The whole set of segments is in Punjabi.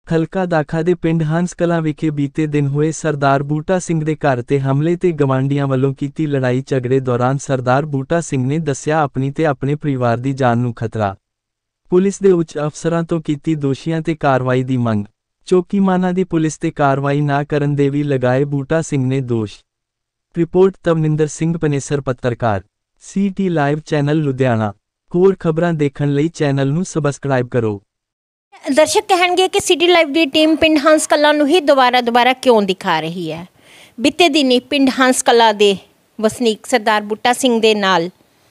ਹਲਕਾ ਦਾਖਾ ਦੇ ਪਿੰਡ ਹੰਸ ਕਲਾਂ ਵਿਖੇ ਬੀਤੇ ਦਿਨ ਹੋਏ ਸਰਦਾਰ ਬੂਟਾ ਸਿੰਘ ਦੇ ਘਰ ਤੇ ਹਮਲੇ ਤੇ ਗਵਾਂਢੀਆਂ ਵੱਲੋਂ ਕੀਤੀ ਲੜਾਈ ਝਗੜੇ ਦੌਰਾਨ ਸਰਦਾਰ ਬੂਟਾ ਸਿੰਘ ਨੇ ਦੱਸਿਆ ਆਪਣੀ ਤੇ ਆਪਣੇ ਪਰਿਵਾਰ ਦੀ ਜਾਨ ਨੂੰ ਖਤਰਾ। ਪੁਲਿਸ ਦੇ ਉੱਚ ਅਫਸਰਾਂ ਤੋਂ ਕੀਤੀ ਦੋਸ਼ੀਆਂ ਤੇ ਕਾਰਵਾਈ ਦੀ ਮੰਗ। ਚੌਕੀਮਾਨਾ ਦੀ ਪੁਲਿਸ ਤੇ ਕਾਰਵਾਈ ਨਾ ਕਰਨ ਦੇ ਵੀ ਲਗਾਏ ਬੂਟਾ ਸਿੰਘ ਨੇ ਦੋਸ਼। ਰਿਪੋਰਟ ਤਵਨਿੰਦਰ ਸਿੰਘ ਪਨੇਸਰ, ਪੱਤਰਕਾਰ, ਸੀਟੀ ਲਾਈਵ ਚੈਨਲ ਲੁਧਿਆਣਾ। ਹੋਰ ਖਬਰਾਂ ਦੇਖਣ ਲਈ ਚੈਨਲ ਨੂੰ ਸਬਸਕ੍ਰਾਈਬ ਕਰੋ। दर्शक कहेंगे कि सिटी लाइव की टीम पिंड हंस कलां नूं ही दोबारा क्यों दिखा रही है। बीते दिनी पिंड हंस कलां दे वसनीक सरदार बूटा सिंह दे नाल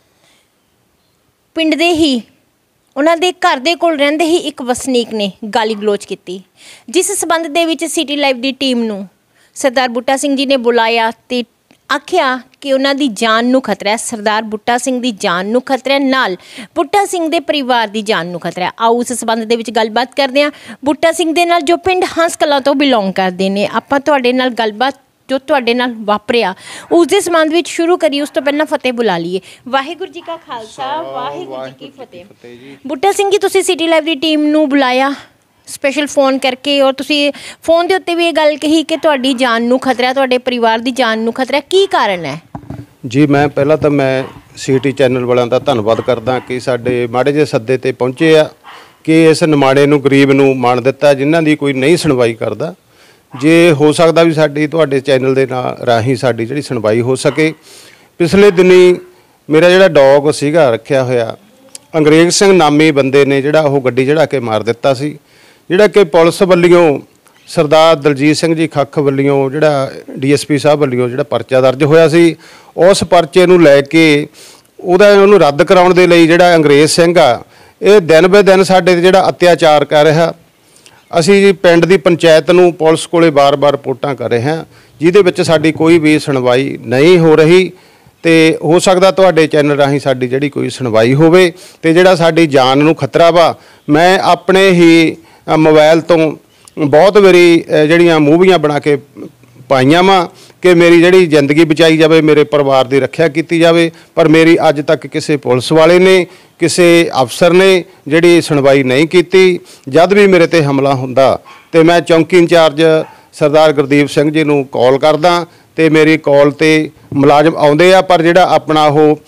पिंड दे ही उन्हां दे घर दे कोल रहिंदे ही एक वसनीक ने गाली गलोच की, जिस संबंध दे विच सिटी लाइव की टीम नूं सरदार बूटा सिंह जी ने बुलाया ते आख्या कि उन्हां दी जान नूं खतरा है, सरदार बूटा सिंह दी जान नूं खतरा है, नाल बूटा सिंह दे परिवार दी जान नूं खतरा है। आओ उस संबंध दे विच गलबात करदे हां बूटा सिंह दे नाल जो पिंड हंस कलां तो बिलोंग करदे ने। आपां तुहाडे नाल गलबात जो तुहाडे नाल वापरिया उस दे संबंध विच शुरू करिए। उस तो पहलां फतेह बुला लईए। वाहिगुरू जी का खालसा, वाहिगुरू जी की फतेह। बूटा सिंह जी, तुसीं सिटी लाइव दी टीम नूं बुलाया स्पैशल फोन करके, और तुसी फोन के उत्ते भी ये गल कही कि तुहाडी जान नूं खतरा है, तुहाडे परिवार दी जान नूं खतरा है, की कारण है? जी, मैं पहला तो मैं सीटी चैनल वालों का धन्नवाद करदा कि साडे माड़े जे सद्दे ते पहुंचे आ कि इस निमाणे नूं गरीब नूं मान दिता जिन्हां दी कोई नहीं सुनवाई करदा। जे हो सकदा भी साडी तुहाडे चैनल दे राही साडी जिहड़ी सुनवाई हो सके। पिछले दिनी मेरा जिहड़ा डॉग सीगा रखिया होया अंग्रेज सिंह नामी बंदे ने जिहड़ा ओह गड्डी चढ़ा के मार दिता सी, जिहड़ा कि पुलिस वल्लियों सरदार दलजीत सिंह जी खख वल्लियों जिहड़ा DSP साहब वल्लियों जिहड़ा परचा दर्ज होया सी, उस परचे नूं लैके उहनूं रद्द कराउण दे लई जिहड़ा अंग्रेज सिंह आ ये दिन ब दिन साडे ते जिहड़ा अत्याचार कर रहा। असीं पिंड दी पंचायत नूं पुलिस कोले बार-बार रिपोर्टां कर रहे हैं, जिहदे विच साडी कोई भी सुनवाई नहीं हो रही। तो हो सकता तुहाडे चैनल राही साडी जिहड़ी कोई सुनवाई होवे ते जिहड़ा साडी जान नूं खतरा वा। मैं अपने ही मोबाइल तो बहुत वारी जिहड़ियां मूवियां बना के पाईयां वा कि मेरी जिहड़ी जिंदगी बचाई जाए, मेरे परिवार की रक्षा की जाए, पर मेरी अज तक किसी पुलिस वाले ने किसी अफसर ने जिहड़ी सुनवाई नहीं की। जद भी मेरे ते हमला हुंदा तो मैं चौंकी इंचार्ज सरदार गुरदीप सिंह जी नूं कॉल करदा तो मेरी कॉल ते मुलाजम आउंदे आ, पर जिहड़ा अपना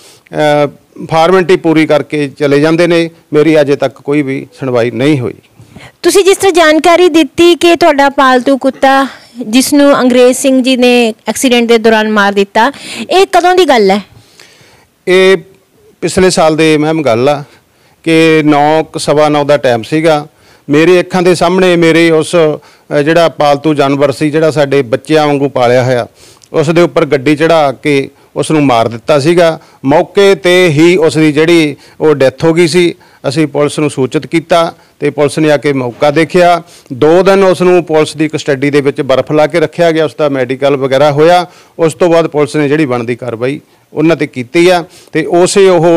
वो फार्मेलिटी पूरी करके चले जाते हैं। मेरी अजे तक कोई भी सुनवाई नहीं हुई। तुसी जिस तरह जानकारी दी कि तुहाडा पालतू कुत्ता जिसनों अंग्रेज सिंह जी ने एक्सीडेंट के दौरान मार दिता, ये कदों की गल है? ये पिछले साल दे मैम गल आ कि 9:15 का टाइम सीगा। मेरे अखां दे सामने मेरे उस जिहड़ा पालतू जानवर सी जिहड़ा साडे बच्चिआं वांगू पालिया होया उस दे उपर गड्डी चढ़ा के उसनूं मार दिता सीगा। मौके ते ही उसकी जिहड़ी वो डैथ हो गई सी। असीं पुलिस नूं सूचित कीता ते पुलिस ने आके मौका देखिया। 2 दिन उसनूं पुलिस की कस्टडी दे विच बर्फ ला के रखिया गया, उसका मैडिकल वगैरह होया। उस तो बाद पुलिस ने जिहड़ी बनदी कार्रवाई उन्हां ते कीती आ ते उसे ओह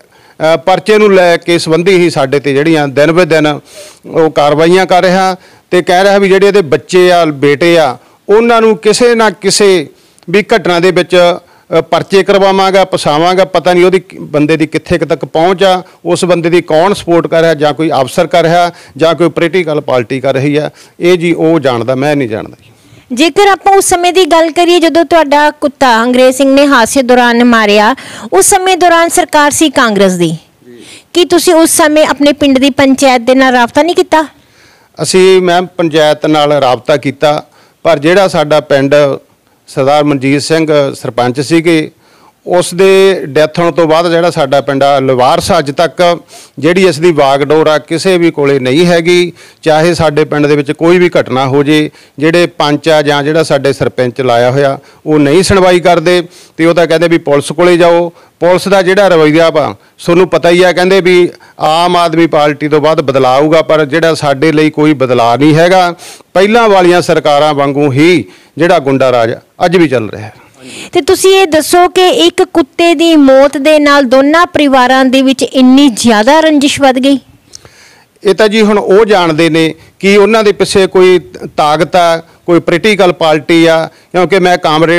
परचे नूं लै के संबंधी ही साडे ते जिहड़ियां दिन ब दिन वो कार्रवाइयां कर रहा ते कह रहा भी जिहड़े इहदे बच्चे आ बेटे आ उन्हां नूं किसे ना किसे भी घटना दे विच परचे करवावांगा, फसावांगा। पता नहीं उहदी बंदे की कित्थे तक पहुँच आ, उस बंदे की कौन सपोर्ट कर रहा, जां कोई अफसर कर रहा, जां कोई पोलीटिकल पार्टी कर रही है, ये जी वो जानदा, मैं नहीं जानदा। जेकर आप उस समय की गल करिए जदों तुहाडा कुत्ता अंग्रेज सिंह ने हादसे दौरान मारिया, उस समय दौरान सरकार सी कांग्रेस दी, कि तुसी उस समय अपने पिंड की पंचायत दे नाल राबता नहीं किया? असीं मैम पंचायत नाल राबता किया, पर जिहड़ा साडा पिंड सरदार मनजीत सिंह सरपंच सीगे उस दे डैथ होने तो बाद जिहड़ा साडा पिंड लवारस अज तक जिहड़ी इसदी वागडोर आ किसी भी कोले नहीं हैगी। चाहे साडे पिंड दे विच कोई भी घटना हो जे, जिहड़े पंच आ जां जिहड़ा साडे सरपंच लाया होया वो नहीं सुनवाई करदे ते ओह तां कहंदे भी पुलिस कोले जाओ। पुलिस का जिहड़ा रवैया वा तुहानूं पता ही है, कहंदे भी आम आदमी पार्टी तो बाद बदलाव आऊगा, पर जिहड़ा साडे लई कोई बदलाव नहीं हैगा। पहिलां वालियां सरकारां वांगू ही जिहड़ा गुंडा राज अज भी चल रहा है। ते तुसी ये दसो कि एक कुत्ते दी मौत दे नाल दोनों परिवारां दे विच इन्नी ज़्यादा रंजिश वध गई? ये तो जी हुण वो जानते ने कि उन्हां दे पिछे कोई ताकत आ, कोई पोलीटिकल पार्टी आ, क्योंकि मैं कामरेड हाँ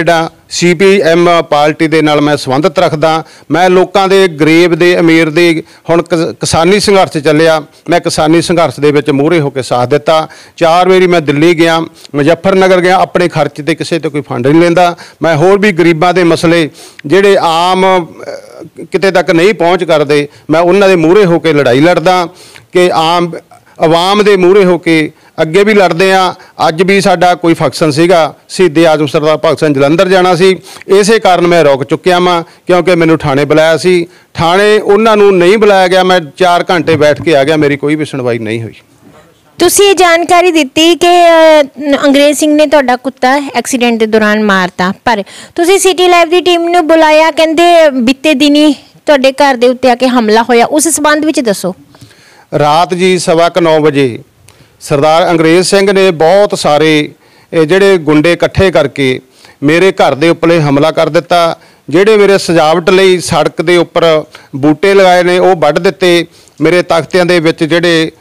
CPM ਪਾਰਟੀ ਦੇ ਨਾਲ ਮੈਂ ਸੰਬੰਧਿਤ ਰੱਖਦਾ। ਮੈਂ ਲੋਕਾਂ ਦੇ, ਗਰੀਬ ਦੇ, ਅਮੀਰ ਦੇ, ਹੁਣ ਕਿਸਾਨੀ ਸੰਘਰਸ਼ ਚੱਲਿਆ, ਮੈਂ ਕਿਸਾਨੀ ਸੰਘਰਸ਼ ਦੇ ਵਿੱਚ ਮੂਹਰੇ ਹੋ ਕੇ ਸਾਥ ਦਿੱਤਾ। 4 ਵਾਰੀ ਮੈਂ ਦਿੱਲੀ ਗਿਆ, ਮੁਜ਼ੱਫਰਨਗਰ ਗਿਆ, ਆਪਣੇ ਖਰਚ ਤੇ ਕਿਸੇ ਤੋਂ ਕੋਈ ਫੰਡ ਨਹੀਂ ਲੈਂਦਾ। ਮੈਂ ਹੋਰ ਵੀ ਗਰੀਬਾਂ ਦੇ ਮਸਲੇ ਜਿਹੜੇ ਆਮ ਕਿਤੇ ਤੱਕ ਨਹੀਂ ਪਹੁੰਚ ਕਰਦੇ, ਮੈਂ ਉਹਨਾਂ ਦੇ ਮੂਹਰੇ ਹੋ ਕੇ ਲੜਾਈ ਲੜਦਾ ਕਿ ਆਮ ਆਵਾਮ ਦੇ ਮੂਹਰੇ ਹੋ ਕੇ ਅੱਗੇ ਵੀ ਲੜਦੇ ਆ। ਅੱਜ ਵੀ ਸਾਡਾ ਕੋਈ ਫੰਕਸ਼ਨ ਸੀਗਾ, ਸ਼ਹੀਦੇ ਆਜ਼ਮ ਸਰਦਾਰ ਭਗਤ ਸਿੰਘ ਜਲੰਧਰ ਜਾਣਾ ਸੀ, ਇਸੇ ਕਾਰਨ ਮੈਂ ਰੁਕ ਚੁੱਕਿਆ ਵਾਂ ਕਿਉਂਕਿ ਮੈਨੂੰ ਥਾਣੇ ਬੁਲਾਇਆ ਸੀ। ਥਾਣੇ ਉਹਨਾਂ ਨੂੰ ਨਹੀਂ ਬੁਲਾਇਆ ਗਿਆ, ਮੈਂ 4 ਘੰਟੇ ਬੈਠ ਕੇ ਆ ਗਿਆ, ਮੇਰੀ ਕੋਈ ਵੀ ਸੁਣਵਾਈ ਨਹੀਂ ਹੋਈ। ਤੁਸੀਂ ਇਹ ਜਾਣਕਾਰੀ ਦਿੱਤੀ ਕਿ ਅੰਗਰੇਜ਼ ਸਿੰਘ ਨੇ ਤੁਹਾਡਾ ਕੁੱਤਾ ਐਕਸੀਡੈਂਟ ਦੇ ਦੌਰਾਨ ਮਾਰਤਾ, ਪਰ ਤੁਸੀਂ ਸਿਟੀ ਲਾਈਵ ਦੀ ਟੀਮ ਨੂੰ ਬੁਲਾਇਆ, ਕਹਿੰਦੇ ਬੀਤੇ ਦਿਨੀ ਤੁਹਾਡੇ ਘਰ ਦੇ ਉੱਤੇ ਆ ਕੇ ਹਮਲਾ ਹੋਇਆ, ਉਸ ਸੰਬੰਧ ਵਿੱਚ ਦੱਸੋ। ਰਾਤ ਜੀ 9:15 ਵਜੇ ਸਰਦਾਰ ਅੰਗਰੇਜ਼ ਸਿੰਘ ਨੇ ਬਹੁਤ ਸਾਰੇ ਜਿਹੜੇ ਗੁੰਡੇ ਇਕੱਠੇ ਕਰਕੇ ਮੇਰੇ ਘਰ ਦੇ ਉੱਪਰ ਹਮਲਾ ਕਰ ਦਿੱਤਾ। ਜਿਹੜੇ ਮੇਰੇ ਸਜਾਵਟ ਲਈ ਸੜਕ ਦੇ ਉੱਪਰ ਬੂਟੇ ਲਗਾਏ ਨੇ ਉਹ ਵੱਢ ਦਿੱਤੇ। ਮੇਰੇ ਤਖਤਿਆਂ ਦੇ ਵਿੱਚ ਜਿਹੜੇ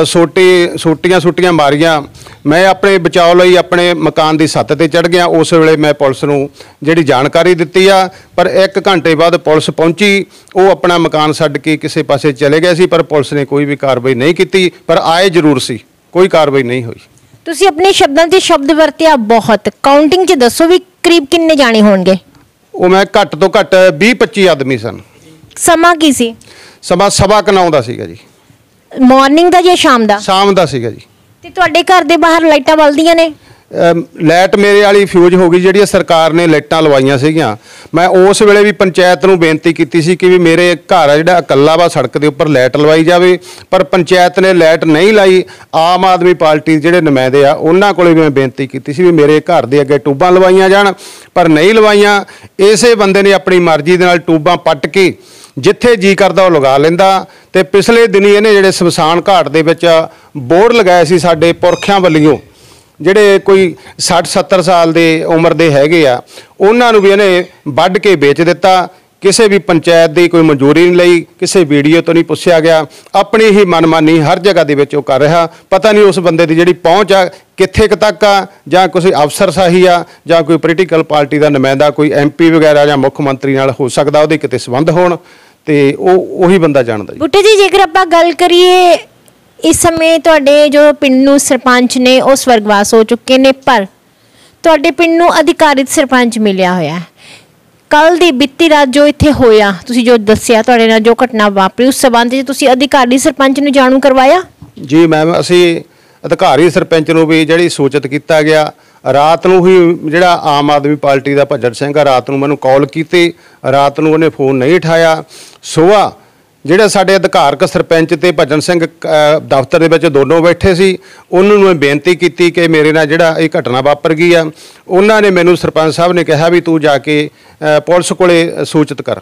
ਸੋਟੀਆਂ ਮਾਰੀਆਂ। ਮੈਂ ਆਪਣੇ ਬਚਾਓ ਲਈ ਆਪਣੇ ਮਕਾਨ ਦੀ ਛੱਤ ਤੇ ਚੜ੍ਹ ਗਿਆ। ਉਸ ਵੇਲੇ ਮੈਂ ਪੁਲਿਸ ਨੂੰ ਜਿਹੜੀ ਜਾਣਕਾਰੀ ਦਿੱਤੀ ਆ, ਪਰ 1 ਘੰਟੇ ਬਾਅਦ ਪੁਲਿਸ ਪਹੁੰਚੀ। ਉਹ ਆਪਣਾ ਮਕਾਨ ਛੱਡ ਕੇ ਕਿਸੇ ਪਾਸੇ ਚਲੇ ਗਏ ਸੀ, ਪਰ ਪੁਲਿਸ ਨੇ ਕੋਈ ਵੀ ਕਾਰਵਾਈ ਨਹੀਂ ਕੀਤੀ, ਪਰ ਆਏ ਜ਼ਰੂਰ ਸੀ, ਕੋਈ ਕਾਰਵਾਈ ਨਹੀਂ ਹੋਈ। ਤੁਸੀਂ ਆਪਣੇ ਸ਼ਬਦਾਂ 'ਚ ਸ਼ਬਦ ਵਰਤਿਆ ਬਹੁਤ, ਕਾਊਂਟਿੰਗ 'ਚ ਦੱਸੋ ਵੀ ਕਰੀਬ ਕਿੰਨੇ ਜਾਣੇ ਹੋਣਗੇ। ਉਹ ਮੈਂ ਘੱਟ ਤੋਂ ਘੱਟ 20-25 ਆਦਮੀ ਸਨ। ਸਮਾਂ ਕੀ ਸੀ? ਸਮਾਂ 9:15 ਦਾ ਸੀਗਾ ਜੀ। ਮਾਰਨਿੰਗ ਦਾ ਜਾਂ ਸ਼ਾਮ ਦਾ? ਸ਼ਾਮ ਦਾ ਸੀਗਾ ਜੀ। ਤੇ ਤੁਹਾਡੇ ਘਰ ਦੇ ਬਾਹਰ ਲਾਈਟਾਂ ਬਲਦੀਆਂ ਨੇ? ਲਾਈਟ ਮੇਰੇ ਵਾਲੀ ਫਿਊਜ਼ ਹੋ ਗਈ, ਜਿਹੜੀ ਸਰਕਾਰ ਨੇ ਲਾਈਟਾਂ ਲਵਾਈਆਂ ਸੀਗੀਆਂ। ਮੈਂ ਉਸ ਵੇਲੇ ਵੀ ਪੰਚਾਇਤ ਨੂੰ ਬੇਨਤੀ ਕੀਤੀ ਸੀ ਕਿ ਵੀ ਮੇਰੇ ਘਰ ਆ ਜਿਹੜਾ ਇਕੱਲਾ ਵਾ, ਸੜਕ ਦੇ ਉੱਪਰ ਲਾਈਟ ਲਵਾਈ ਜਾਵੇ, ਪਰ ਪੰਚਾਇਤ ਨੇ ਲਾਈਟ ਨਹੀਂ ਲਾਈ। ਆਮ ਆਦਮੀ ਪਾਰਟੀ ਜਿਹੜੇ ਨੁਮਾਇੰਦੇ ਆ ਉਹਨਾਂ ਕੋਲੇ ਵੀ ਮੈਂ ਬੇਨਤੀ ਕੀਤੀ ਸੀ ਵੀ ਮੇਰੇ ਘਰ ਦੇ ਅੱਗੇ ਟੂਬਾਂ ਲਵਾਈਆਂ ਜਾਣ, ਪਰ ਨਹੀਂ ਲਵਾਈਆਂ। ਇਸੇ ਬੰਦੇ ਨੇ ਆਪਣੀ ਮਰਜ਼ੀ ਦੇ ਨਾਲ ਟੂਬਾਂ ਪੱਟ ਕੇ ਜਿੱਥੇ ਜੀ ਕਰਦਾ ਉਹ ਲਗਾ ਲੈਂਦਾ। ਤੇ ਪਿਛਲੇ ਦਿਨੀ ਇਹਨੇ ਜਿਹੜੇ ਸ਼ਮਸ਼ਾਨ ਘਾਟ ਦੇ ਵਿੱਚ ਬੋਰਡ ਲਗਾਏ ਸੀ ਸਾਡੇ ਪੁਰਖਿਆਂ ਵੱਲੋਂ, ਜਿਹੜੇ ਕੋਈ 60-70 ਸਾਲ ਦੇ ਉਮਰ ਦੇ ਹੈਗੇ ਆ, ਉਹਨਾਂ ਨੂੰ ਵੀ ਇਹਨੇ ਵੱਢ ਕੇ ਵੇਚ ਦਿੱਤਾ। ਕਿਸੇ ਵੀ ਪੰਚਾਇਤ ਦੀ ਕੋਈ ਮਨਜ਼ੂਰੀ ਨਹੀਂ ਲਈ, ਕਿਸੇ ਵੀਡੀਓ ਤੋਂ ਨਹੀਂ ਪੁੱਛਿਆ ਗਿਆ, ਆਪਣੀ ਹੀ ਮਨਮਾਨੀ ਹਰ ਜਗ੍ਹਾ ਦੇ ਵਿੱਚ ਉਹ ਕਰ ਰਿਹਾ। ਪਤਾ ਨਹੀਂ ਉਸ ਬੰਦੇ ਦੀ ਜਿਹੜੀ ਪਹੁੰਚ ਆ ਕਿੱਥੇ ਕੁ ਤੱਕ ਆ, ਜਾਂ ਕਿਸੇ ਅਫਸਰਸ਼ਾਹੀ ਆ, ਜਾਂ ਕੋਈ ਪੋਲੀਟੀਕਲ ਪਾਰਟੀ ਦਾ ਨੁਮਾਇੰਦਾ, ਕੋਈ MP ਵਗੈਰਾ ਜਾਂ ਮੁੱਖ ਮੰਤਰੀ ਨਾਲ ਹੋ ਸਕਦਾ ਉਹਦੇ ਕਿਤੇ ਸੰਬੰਧ ਹੋਣ, ਤੇ ਉਹ ਉਹੀ ਬੰਦਾ ਜਾਣਦਾ ਜੀ। ਬੁੱਟੇ ਜੀ, ਜੇਕਰ ਆਪਾਂ ਗੱਲ ਕਰੀਏ, ਇਸ ਸਮੇਂ ਤੁਹਾਡੇ ਜੋ ਪਿੰਡ ਨੂੰ ਸਰਪੰਚ ਨੇ ਉਹ ਸਵਰਗਵਾਸ ਹੋ ਚੁੱਕੇ ਨੇ, ਪਰ ਤੁਹਾਡੇ ਪਿੰਡ ਨੂੰ ਅਧਿਕਾਰਿਤ ਸਰਪੰਚ ਮਿਲਿਆ ਹੋਇਆ ਹੈ। ਕੱਲ ਦੀ ਬੀਤੀ ਰਾਤ ਜੋ ਇੱਥੇ ਹੋਇਆ, ਤੁਸੀਂ ਜੋ ਦੱਸਿਆ ਤੁਹਾਡੇ ਨਾਲ ਜੋ ਘਟਨਾ ਵਾਪਰੀ, ਉਸ ਸਬੰਧ 'ਚ ਤੁਸੀਂ ਅਧਿਕਾਰੀ ਸਰਪੰਚ ਨੂੰ ਜਾਣੂ ਕਰਵਾਇਆ? ਜੀ ਮੈਮ, ਅਸੀਂ ਅਧਿਕਾਰੀ ਸਰਪੰਚ ਨੂੰ ਵੀ ਜਿਹੜੀ ਸੂਚਿਤ ਕੀਤਾ ਗਿਆ। ਰਾਤ ਨੂੰ ਹੀ ਜਿਹੜਾ ਆਮ ਆਦਮੀ ਪਾਰਟੀ ਦਾ ਭੱਜਣ ਸਿੰਘ ਆ, ਰਾਤ ਨੂੰ ਮੈਨੂੰ ਕਾਲ ਕੀਤੀ, ਰਾਤ ਨੂੰ ਉਹਨੇ ਫੋਨ ਨਹੀਂ ਉਠਾਇਆ। ਸੁਬਾਹ ਜਿਹੜੇ ਸਾਡੇ ਅਧਿਕਾਰਕ ਸਰਪੰਚ ਤੇ ਭੱਜਣ ਸਿੰਘ ਦਫ਼ਤਰ ਦੇ ਵਿੱਚ ਦੋਨੋਂ ਬੈਠੇ ਸੀ, ਉਹਨਾਂ ਨੂੰ ਮੈਂ ਬੇਨਤੀ ਕੀਤੀ ਕਿ ਮੇਰੇ ਨਾਲ ਜਿਹੜਾ ਇਹ ਘਟਨਾ ਵਾਪਰ ਗਈ ਆ, ਉਹਨਾਂ ਨੇ ਮੈਨੂੰ ਸਰਪੰਚ ਸਾਹਿਬ ਨੇ ਕਿਹਾ ਵੀ ਤੂੰ ਜਾ ਕੇ ਪੁਲਿਸ ਕੋਲੇ ਸੂਚਿਤ ਕਰ।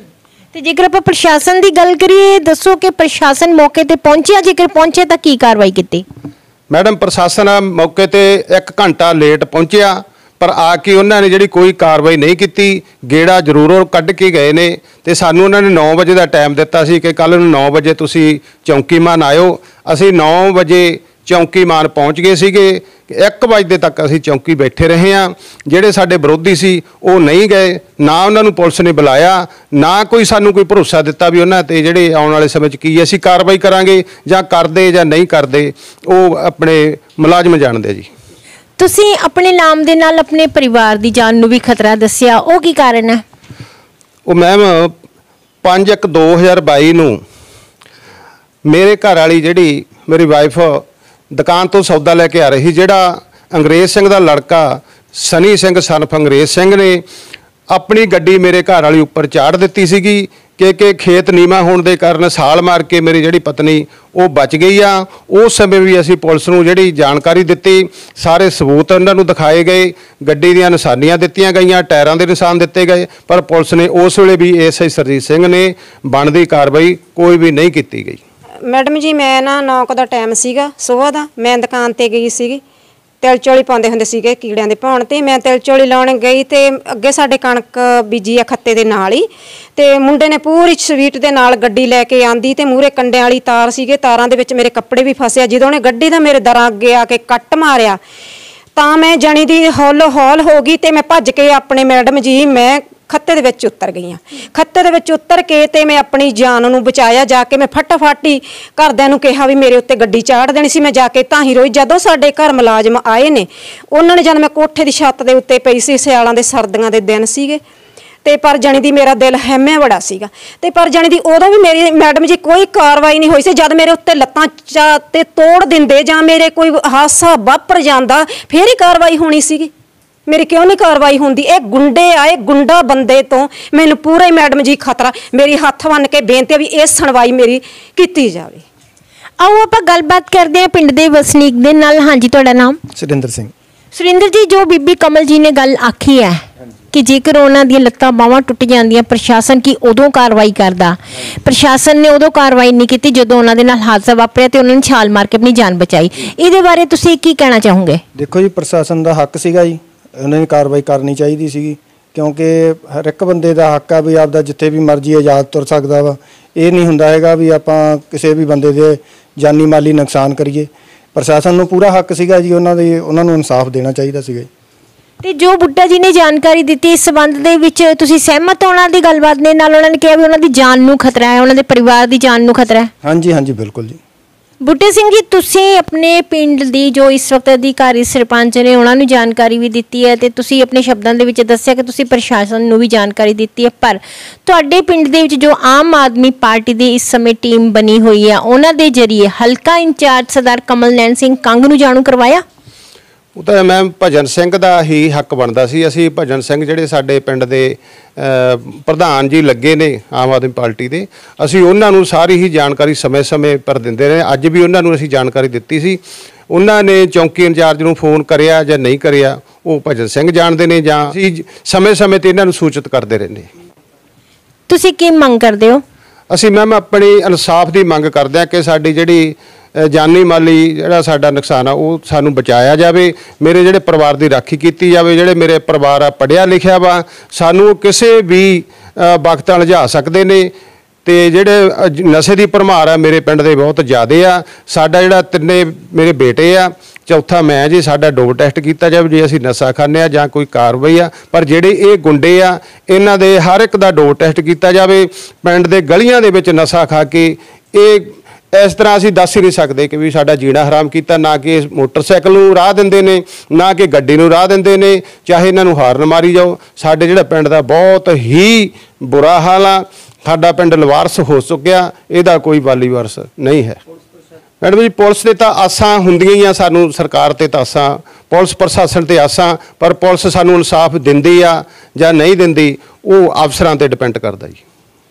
ਤੇ ਜੇਕਰ ਆਪਾਂ ਪ੍ਰਸ਼ਾਸਨ ਦੀ ਗੱਲ ਕਰੀਏ, ਦੱਸੋ ਕਿ ਪ੍ਰਸ਼ਾਸਨ ਮੌਕੇ ਤੇ ਪਹੁੰਚਿਆ? ਜੇਕਰ ਪਹੁੰਚੇ ਤਾਂ ਕੀ ਕਾਰਵਾਈ ਕੀਤੀ? ਮੈਡਮ, ਪ੍ਰਸ਼ਾਸਨ ਮੌਕੇ ਤੇ 1 ਘੰਟਾ ਲੇਟ ਪਹੁੰਚਿਆ, ਪਰ ਆ ਕੇ ਉਹਨਾਂ ਨੇ ਜਿਹੜੀ ਕੋਈ ਕਾਰਵਾਈ ਨਹੀਂ ਕੀਤੀ। ਗੇੜਾ ਜ਼ਰੂਰ ਉਹ ਕੱਢ ਕੇ ਗਏ ਨੇ, ਤੇ ਸਾਨੂੰ ਉਹਨਾਂ ਨੇ 9 ਵਜੇ ਦਾ ਟਾਈਮ ਦਿੱਤਾ ਸੀ ਕਿ ਕੱਲ੍ਹ ਨੂੰ 9 ਵਜੇ ਤੁਸੀਂ ਚੌਂਕੀਮਾਨ ਆਇਓ। ਅਸੀਂ 9 ਵਜੇ ਚੌਂਕੀਮਾਨ ਪਹੁੰਚ ਗਏ ਸੀਗੇ। 1 ਵਜੇ ਤੱਕ ਅਸੀਂ ਚੌਂਕੀ ਬੈਠੇ ਰਹੇ ਹਾਂ। ਜਿਹੜੇ ਸਾਡੇ ਵਿਰੋਧੀ ਸੀ ਉਹ ਨਹੀਂ ਗਏ, ਨਾ ਉਹਨਾਂ ਨੂੰ ਪੁਲਿਸ ਨੇ ਬੁਲਾਇਆ, ਨਾ ਕੋਈ ਸਾਨੂੰ ਕੋਈ ਭਰੋਸਾ ਦਿੱਤਾ ਵੀ ਉਹਨਾਂ ਤੇ ਜਿਹੜੇ ਆਉਣ ਵਾਲੇ ਸਮੇਂ 'ਚ ਕੀ ਅਸੀਂ ਕਾਰਵਾਈ ਕਰਾਂਗੇ, ਜਾਂ ਕਰਦੇ ਜਾਂ ਨਹੀਂ ਕਰਦੇ, ਉਹ ਆਪਣੇ ਮੁਲਾਜ਼ਮ ਜਾਣਦੇ ਜੀ। ਤੁਸੀਂ ਆਪਣੇ ਨਾਮ ਦੇ ਨਾਲ ਆਪਣੇ ਪਰਿਵਾਰ ਦੀ ਜਾਨ ਨੂੰ ਵੀ ਖਤਰਾ ਦੱਸਿਆ, ਉਹ ਕੀ ਕਾਰਨ ਹੈ? ਉਹ ਮੈਮ 5/1/2022 ਨੂੰ ਮੇਰੇ ਘਰ ਵਾਲੀ ਜਿਹੜੀ ਮੇਰੀ ਵਾਈਫ ਦੁਕਾਨ ਤੋਂ ਸੌਦਾ ਲੈ ਕੇ ਆ ਰਹੀ, ਜਿਹੜਾ ਅੰਗਰੇਜ਼ ਸਿੰਘ ਦਾ ਲੜਕਾ ਸਨੀ ਸਿੰਘ ਸਨਫ ਅੰਗਰੇਜ਼ ਸਿੰਘ ਨੇ ਆਪਣੀ ਗੱਡੀ ਮੇਰੇ ਘਰ ਵਾਲੀ ਉੱਪਰ ਚਾੜ ਦਿੱਤੀ ਸੀਗੀ ਕਿ ਖੇਤ ਨੀਵਾਂ ਹੋਣ ਦੇ ਕਾਰਨ ਛਾਲ ਮਾਰ ਕੇ ਮੇਰੀ ਜਿਹੜੀ ਪਤਨੀ ਉਹ ਬਚ ਗਈ ਆ। ਉਸ ਸਮੇਂ ਵੀ ਅਸੀਂ ਪੁਲਿਸ ਨੂੰ ਜਿਹੜੀ ਜਾਣਕਾਰੀ ਦਿੱਤੀ, ਸਾਰੇ ਸਬੂਤ ਉਹਨਾਂ ਨੂੰ ਦਿਖਾਏ ਗਏ, ਗੱਡੀ ਦੀਆਂ ਨਿਸ਼ਾਨੀਆਂ ਦਿੱਤੀਆਂ ਗਈਆਂ, ਟਾਇਰਾਂ ਦੇ ਨਿਸ਼ਾਨ ਦਿੱਤੇ ਗਏ, ਪਰ ਪੁਲਿਸ ਨੇ ਉਸ ਵੇਲੇ ਵੀ SI ਸਰਜੀਤ ਸਿੰਘ ਨੇ ਬਣਦੀ ਕਾਰਵਾਈ ਕੋਈ ਵੀ ਨਹੀਂ ਕੀਤੀ ਗਈ। ਮੈਡਮ ਜੀ, ਮੈਂ ਨਾ 9 ਕੁ ਦਾ ਟਾਈਮ ਸੀਗਾ ਸੁਬਾਹ ਦਾ, ਮੈਂ ਦੁਕਾਨ ਤੇ ਗਈ ਸੀਗੀ। ਤਿਲ ਚੌਲੀ ਪਾਉਂਦੇ ਹੁੰਦੇ ਸੀਗੇ ਕੀੜਿਆਂ ਦੇ ਭੌਣ ਤੇ, ਮੈਂ ਤਿਲ ਚੌਲੀ ਲਾਉਣ ਗਈ ਤੇ ਅੱਗੇ ਸਾਡੇ ਕਣਕ ਬੀਜੀ ਆ ਖੱਤੇ ਦੇ ਨਾਲ ਹੀ, ਤੇ ਮੁੰਡੇ ਨੇ ਪੂਰੀ ਸਵੀਟ ਦੇ ਨਾਲ ਗੱਡੀ ਲੈ ਕੇ ਆਂਦੀ, ਤੇ ਮੂਹਰੇ ਕੰਡਿਆਂ ਵਾਲੀ ਤਾਰ ਸੀਗੇ, ਤਾਰਾਂ ਦੇ ਵਿੱਚ ਮੇਰੇ ਕੱਪੜੇ ਵੀ ਫਸੇ। ਜਦੋਂ ਉਹਨੇ ਗੱਡੀ ਦਾ ਮੇਰੇ ਦਰਾਂ ਅੱਗੇ ਆ ਕੇ ਕੱਟ ਮਾਰਿਆ, ਤਾਂ ਮੈਂ ਜਣੀ ਦੀ ਹੌਲ ਹੌਲ ਹੋ ਗਈ ਤੇ ਮੈਂ ਭੱਜ ਕੇ ਆਪਣੇ ਮੈਡਮ ਜੀ ਮੈਂ ਖੱਤੇ ਦੇ ਵਿੱਚ ਉਤਰ ਗਈ ਹਾਂ। ਖੱਤੇ ਦੇ ਵਿੱਚ ਉਤਰ ਕੇ ਤੇ ਮੈਂ ਆਪਣੀ ਜਾਨ ਨੂੰ ਬਚਾਇਆ। ਜਾ ਕੇ ਮੈਂ ਫਟਾਫਟ ਹੀ ਘਰਦਿਆਂ ਨੂੰ ਕਿਹਾ ਵੀ ਮੇਰੇ ਉੱਤੇ ਗੱਡੀ ਚਾੜ ਦੇਣੀ ਸੀ। ਮੈਂ ਜਾ ਕੇ ਤਾਂ ਹੀ ਰੋਈ। ਜਦੋਂ ਸਾਡੇ ਘਰ ਮੁਲਾਜ਼ਮ ਆਏ ਨੇ ਉਹਨਾਂ ਨੇ, ਜਦ ਮੈਂ ਕੋਠੇ ਦੀ ਛੱਤ ਦੇ ਉੱਤੇ ਪਈ ਸੀ, ਸਿਆਲਾਂ ਦੇ ਸਰਦੀਆਂ ਦੇ ਦਿਨ ਸੀਗੇ, ਤੇ ਪਰ ਜਾਣੀ ਦੀ ਮੇਰਾ ਦਿਲ ਹੈਮਿਆ ਬੜਾ ਸੀਗਾ, ਤੇ ਪਰ ਜਾਣੀ ਦੀ ਉਦੋਂ ਵੀ ਮੇਰੀ ਮੈਡਮ ਜੀ ਕੋਈ ਕਾਰਵਾਈ ਨਹੀਂ ਹੋਈ ਸੀ। ਜਦ ਮੇਰੇ ਉੱਤੇ ਲੱਤਾਂ ਤੇ ਤੋੜ ਦਿੰਦੇ ਜਾਂ ਮੇਰੇ ਕੋਈ ਹਾਦਸਾ ਵਾਪਰ ਜਾਂਦਾ ਫੇਰ ਹੀ ਕਾਰਵਾਈ ਹੋਣੀ ਸੀਗੀ। ਮੇਰੀ ਕਿਉਂ ਨਹੀਂ ਕਾਰਵਾਈ ਹੁੰਦੀ? ਇਹ ਗੁੰਡੇ ਆਏ, ਗੁੰਡਾ ਬੰਦੇ ਤੋਂ ਮੈਨੂੰ ਪੂਰਾ ਹੀ ਮੈਡਮ ਜੀ ਖਤਰਾ। ਮੇਰੀ ਹੱਥ ਬੰਨ ਕੇ ਬੇਨਤੀ ਹੈ ਵੀ ਇਹ ਸੁਣਵਾਈ ਮੇਰੀ ਕੀਤੀ ਜਾਵੇ। ਆਓ ਆਪਾਂ ਗੱਲਬਾਤ ਕਰਦੇ ਹਾਂ ਪਿੰਡ ਦੇ ਵਸਨੀਕ ਦੇ ਨਾਲ। ਹਾਂਜੀ, ਤੁਹਾਡਾ ਨਾਮ? ਸੁਰਿੰਦਰ ਸਿੰਘ। ਸੁਰਿੰਦਰ ਜੀ, ਜੋ ਬੀਬੀ ਕਮਲ ਜੀ ਨੇ ਗੱਲ ਆਖੀ ਹੈ ਕਿ ਜੇਕਰ ਉਹਨਾਂ ਦੀਆਂ ਲੱਤਾਂ ਬਾਹਾਂ ਟੁੱਟ ਜਾਂਦੀਆਂ, ਪ੍ਰਸ਼ਾਸਨ ਕੀ ਉਦੋਂ ਕਾਰਵਾਈ ਕਰਦਾ? ਪ੍ਰਸ਼ਾਸਨ ਨੇ ਉਦੋਂ ਕਾਰਵਾਈ ਨਹੀਂ ਕੀਤੀ ਜਦੋਂ ਉਹਨਾਂ ਦੇ ਨਾਲ ਹਾਦਸਾ ਵਾਪਰਿਆ ਤੇ ਉਹਨਾਂ ਨੇ ਛਾਲ ਮਾਰ ਕੇ ਆਪਣੀ ਜਾਨ ਬਚਾਈ। ਇਹਦੇ ਬਾਰੇ ਤੁਸੀਂ ਕੀ ਕਹਿਣਾ ਚਾਹੋਗੇ? ਦੇਖੋ ਜੀ, ਪ੍ਰਸ਼ਾਸਨ ਦਾ ਹੱਕ ਸੀਗਾ ਜੀ, ਉਹਨਾਂ ਨੇ ਕਾਰਵਾਈ ਕਰਨੀ ਚਾਹੀਦੀ ਸੀਗੀ, ਕਿਉਂਕਿ ਹਰ ਇੱਕ ਬੰਦੇ ਦਾ ਹੱਕ ਆ ਵੀ ਆਪਦਾ ਜਿੱਥੇ ਵੀ ਮਰਜ਼ੀ ਆਜ਼ਾਦ ਤੁਰ ਸਕਦਾ ਵਾ। ਇਹ ਨਹੀਂ ਹੁੰਦਾ ਹੈਗਾ ਵੀ ਆਪਾਂ ਕਿਸੇ ਵੀ ਬੰਦੇ ਦੇ ਜਾਨੀ ਮਾਲੀ ਨੁਕਸਾਨ ਕਰੀਏ। ਪ੍ਰਸ਼ਾਸਨ ਨੂੰ ਪੂਰਾ ਹੱਕ ਸੀਗਾ ਜੀ, ਉਹਨਾਂ ਨੂੰ ਇਨਸਾਫ ਦੇਣਾ ਚਾਹੀਦਾ ਸੀਗਾ। ਤੇ ਜੋ ਬੁੱਟਾ ਜੀ ਨੇ ਜਾਣਕਾਰੀ ਦਿੱਤੀ ਇਸ ਸੰਬੰਧ ਦੇ ਵਿੱਚ ਤੁਸੀਂ ਸਹਿਮਤ ਹੋ ਉਹਨਾਂ ਦੀ ਗੱਲਬਾਤ ਦੇ ਨਾਲ? ਉਹਨਾਂ ਨੇ ਕਿਹਾ ਵੀ ਉਹਨਾਂ ਦੀ ਜਾਨ ਨੂੰ ਖਤਰਾ ਹੈ, ਉਹਨਾਂ ਦੇ ਪਰਿਵਾਰ ਦੀ ਜਾਨ ਨੂੰ ਖਤਰਾ ਹੈ। ਹਾਂਜੀ ਹਾਂਜੀ, ਬਿਲਕੁਲ ਜੀ। ਬੁੱਟੇ ਸਿੰਘ ਜੀ, ਤੁਸੀਂ ਆਪਣੇ ਪਿੰਡ ਦੀ ਜੋ ਇਸ ਵਕਤ ਅਧਿਕਾਰੀ ਸਰਪੰਚ ਨੇ ਉਹਨਾਂ ਨੂੰ ਜਾਣਕਾਰੀ ਵੀ ਦਿੱਤੀ ਹੈ ਤੇ ਤੁਸੀਂ ਆਪਣੇ ਸ਼ਬਦਾਂ ਦੇ ਵਿੱਚ ਦੱਸਿਆ ਕਿ ਤੁਸੀਂ ਪ੍ਰਸ਼ਾਸਨ ਨੂੰ ਵੀ ਜਾਣਕਾਰੀ ਦਿੱਤੀ ਹੈ, ਪਰ ਤੁਹਾਡੇ ਪਿੰਡ ਦੇ ਵਿੱਚ ਜੋ ਆਮ ਆਦਮੀ ਪਾਰਟੀ ਦੀ ਇਸ ਸਮੇਂ ਟੀਮ ਬਣੀ ਹੋਈ ਹੈ ਉਹਨਾਂ ਦੇ ਜ਼ਰੀਏ ਹਲਕਾ ਇੰਚਾਰਜ ਸਰਦਾਰ ਕਮਲ ਨੈਣ ਸਿੰਘ ਕੰਗ ਨੂੰ ਜਾਣੂ ਕਰਵਾਇਆ? ਉਹ ਤਾਂ ਮੈਮ ਭਜਨ ਸਿੰਘ ਦਾ ਹੀ ਹੱਕ ਬਣਦਾ ਸੀ। ਅਸੀਂ ਭਜਨ ਸਿੰਘ ਜਿਹੜੇ ਸਾਡੇ ਪਿੰਡ ਦੇ ਪ੍ਰਧਾਨ ਜੀ ਲੱਗੇ ਨੇ ਆਮ ਆਦਮੀ ਪਾਰਟੀ ਦੇ, ਅਸੀਂ ਉਹਨਾਂ ਨੂੰ ਸਾਰੀ ਹੀ ਜਾਣਕਾਰੀ ਸਮੇਂ-ਸਮੇਂ ਪਰ ਦਿੰਦੇ ਰਹੇ। ਅੱਜ ਵੀ ਉਹਨਾਂ ਨੂੰ ਅਸੀਂ ਜਾਣਕਾਰੀ ਦਿੱਤੀ ਸੀ। ਉਹਨਾਂ ਨੇ ਚੌਂਕੀ ਇੰਚਾਰਜ ਨੂੰ ਫੋਨ ਕਰਿਆ ਜਾਂ ਨਹੀਂ ਕਰਿਆ ਉਹ ਭਜਨ ਸਿੰਘ ਜਾਣਦੇ ਨੇ, ਜਾਂ ਅਸੀਂ ਸਮੇਂ-ਸਮੇਂ 'ਤੇ ਇਹਨਾਂ ਨੂੰ ਸੂਚਿਤ ਕਰਦੇ ਰਹਿੰਦੇ। ਤੁਸੀਂ ਕੀ ਮੰਗ ਕਰਦੇ ਹੋ? ਅਸੀਂ ਮੈਮ ਆਪਣੀ ਇਨਸਾਫ ਦੀ ਮੰਗ ਕਰਦੇ ਹਾਂ ਕਿ ਸਾਡੀ ਜਿਹੜੀ ਜਾਨੀ ਮਾਲੀ ਜਿਹੜਾ ਸਾਡਾ ਨੁਕਸਾਨ ਆ ਉਹ ਸਾਨੂੰ ਬਚਾਇਆ ਜਾਵੇ। ਮੇਰੇ ਜਿਹੜੇ ਪਰਿਵਾਰ ਦੀ ਰਾਖੀ ਕੀਤੀ ਜਾਵੇ। ਜਿਹੜੇ ਮੇਰੇ ਪਰਿਵਾਰ ਆ ਪੜ੍ਹਿਆ ਲਿਖਿਆ ਵਾ, ਸਾਨੂੰ ਕਿਸੇ ਵੀ ਵਕਤ ਉਲਝਾ ਸਕਦੇ ਨੇ, ਤੇ ਜਿਹੜੇ ਨਸ਼ੇ ਦੀ ਭਰਮਾਰ ਆ ਮੇਰੇ ਪਿੰਡ ਦੇ ਬਹੁਤ ਜ਼ਿਆਦੇ ਆ। ਸਾਡਾ ਜਿਹੜਾ ਤਿੰਨੇ ਮੇਰੇ ਬੇਟੇ ਆ, ਚੌਥਾ ਮੈਂ ਜੀ, ਸਾਡਾ ਡੋਪ ਟੈਸਟ ਕੀਤਾ ਜਾਵੇ ਜੇ ਅਸੀਂ ਨਸ਼ਾ ਖਾਂਦੇ ਆ ਜਾਂ ਕੋਈ ਕਾਰਵਾਈ ਆ। ਪਰ ਜਿਹੜੇ ਇਹ ਗੁੰਡੇ ਆ ਇਹਨਾਂ ਦੇ ਹਰ ਇੱਕ ਦਾ ਡੋਪ ਟੈਸਟ ਕੀਤਾ ਜਾਵੇ। ਪਿੰਡ ਦੇ ਗਲੀਆਂ ਦੇ ਵਿੱਚ ਨਸ਼ਾ ਖਾ ਕੇ ਇਹ ਇਸ ਤਰ੍ਹਾਂ ਅਸੀਂ ਦੱਸ ਹੀ ਨਹੀਂ ਸਕਦੇ ਕਿ ਵੀ ਸਾਡਾ ਜੀਣਾ ਹਰਾਮ ਕੀਤਾ। ਨਾ ਕਿ ਮੋਟਰਸਾਈਕਲ ਨੂੰ ਰਾਹ ਦਿੰਦੇ ਨੇ, ਨਾ ਕਿ ਗੱਡੀ ਨੂੰ ਰਾਹ ਦਿੰਦੇ ਨੇ, ਚਾਹੇ ਇਹਨਾਂ ਨੂੰ ਹਾਰਨ ਮਾਰੀ ਜਾਓ। ਸਾਡੇ ਜਿਹੜਾ ਪਿੰਡ ਦਾ ਬਹੁਤ ਹੀ ਬੁਰਾ ਹਾਲ ਆ। ਸਾਡਾ ਪਿੰਡ ਲਵਾਰਸ ਹੋ ਚੁੱਕਿਆ, ਇਹਦਾ ਕੋਈ ਵਾਲੀ ਵਾਰਸ ਨਹੀਂ ਹੈ। ਮੈਡਮ ਜੀ, ਪੁਲਿਸ ਦੇ ਤਾਂ ਆਸਾਂ ਹੁੰਦੀਆਂ ਹੀ ਆ, ਸਾਨੂੰ ਸਰਕਾਰ ਤੇ ਤਾਂ ਆਸਾਂ, ਪੁਲਿਸ ਪ੍ਰਸ਼ਾਸਨ ਤੇ ਆਸਾਂ, ਪਰ ਪੁਲਿਸ ਸਾਨੂੰ ਇਨਸਾਫ ਦਿੰਦੀ ਆ ਜਾਂ ਨਹੀਂ ਦਿੰਦੀ ਉਹ ਅਫਸਰਾਂ ਤੇ ਡਿਪੈਂਡ ਕਰਦਾ ਜੀ।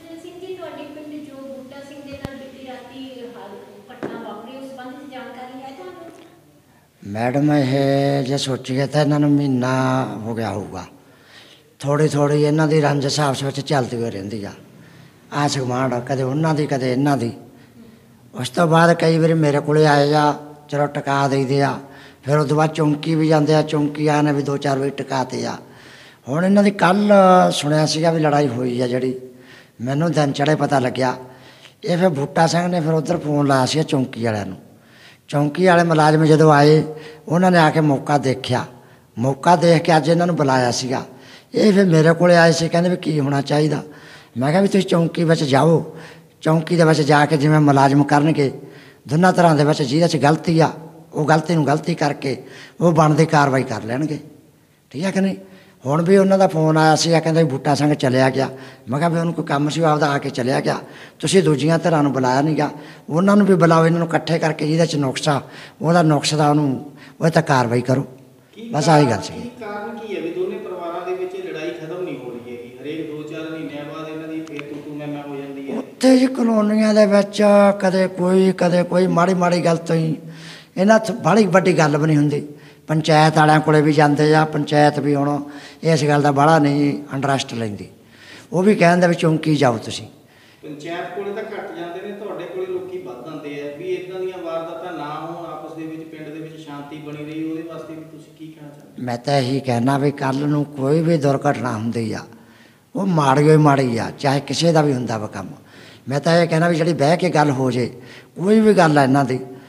मैडम ये जे सोचिए तो इन्होंने महीना हो गया होगा। थोड़ी थोड़ी इन्हों की रंजिश आपस में चलती हुई रही है, आस गुआढ़ कदे उन्होंने कदे इन्हों की। उस तो बाद कई बार मेरे को आए जा, चलो टका दी दे आ, फिर उस बाद चौंकी भी जाते हैं, चौंकी आने भी 2-4 बजे टकाते आ। हुण इन्हों की कल सुनिया सीगा भी लड़ाई हुई है जी, मैनू दिन चढ़े पता लग्या। ये फिर बूटा सिंह ने फिर उधर फोन लाया सी चौंकी वाले नूं। चौंकी वाले मुलाजम जो आए उन्होंने आके मौका देखा, मौका देख के अज इन्हों बुलाया सीगा। ये फिर मेरे को आए थे, कहते भी की होना चाहिए। मैं क्या भी तुम चौंकी में जाओ, चौंकी के जाके जिवें मुलाजम करनगे दोनों तरह के जिहदे गलती आ वो गलती नूं गलती करके वो बनदी कार्रवाई कर लैणगे, ठीक है कि नहीं। हुण भी उन्हों का फोन आया सी, कहते बूटा सिंह चलिया गया। मैं कहा भी उन्होंने कोई काम सी आपदा आके चलिया गया, तुसीं दूजियां धिरां नूं बुलाया नहीं गा, उन्होंने भी बुलाओ, इन्होंने इकट्ठे करके जिहदे नुक्स आ उहदा नुक्स दा उहनूं वो ते कार्रवाई करो। बस आही गल सी। कारण की है भी दोने परिवारां दे विच लड़ाई खत्म नहीं हो रही है, हरेक 2-4 महीने बाद इन्हां दी फेर तू मैं हो जांदी है। उत्थे जी कलोनियां दे विच कदे कोई माड़ी माड़ी गल तो ही इन्हां बड़ी वड्डी गल भी नहीं हुंदी। पंचायत वालियां कोले भी जाते आ, पंचायत भी हुण इस गल का बड़ा नहीं इंटरस्ट लैंदी, वो भी कहंदे भी चौंकी जाओ तुसीं। पंचायत कोले तां घट जांदे ने, तुहाडे कोले लोकी वध आंदे आ भी इदां दीयां वारदातां ना होण, आपस दे विच पिंड दे विच शांति बनी रही, ਉਹਦੇ ਵਾਸਤੇ ਵੀ ਤੁਸੀਂ ਕੀ ਕਹਿਣਾ ਚਾਹੁੰਦੇ? मैं तो यही कहना भी कल नूं कोई भी दुर्घटना हुंदी आ वो माड़ी होई माड़ी आ, चाहे किसी का भी हुंदा वा काम। मैं तो ये कहना भी जिहड़ी बह के गल हो जे, कोई भी गल है इन्हां दी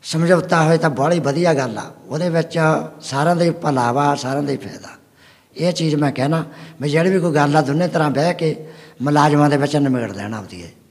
ਸਮਝੌਤਾ ਹੋਏ ਤਾਂ ਬੜੀ ਵਧੀਆ ਗੱਲ ਆ। ਉਹਦੇ ਵਿੱਚ ਸਾਰਿਆਂ ਦਾ ਹੀ ਭਲਾ ਵਾ, ਸਾਰਿਆਂ ਦਾ ਹੀ ਫਾਇਦਾ। ਇਹ ਚੀਜ਼ ਮੈਂ ਕਹਿਣਾ ਵੀ ਜਿਹੜੀ ਵੀ ਕੋਈ ਗੱਲ ਆ ਦੋਨੇ ਤਰ੍ਹਾਂ ਬਹਿ ਕੇ ਮੁਲਾਜ਼ਮਾਂ ਦੇ ਵਿੱਚ ਨਿਬੇੜ ਲੈਣਾ ਆਪਦੀ ਇਹ।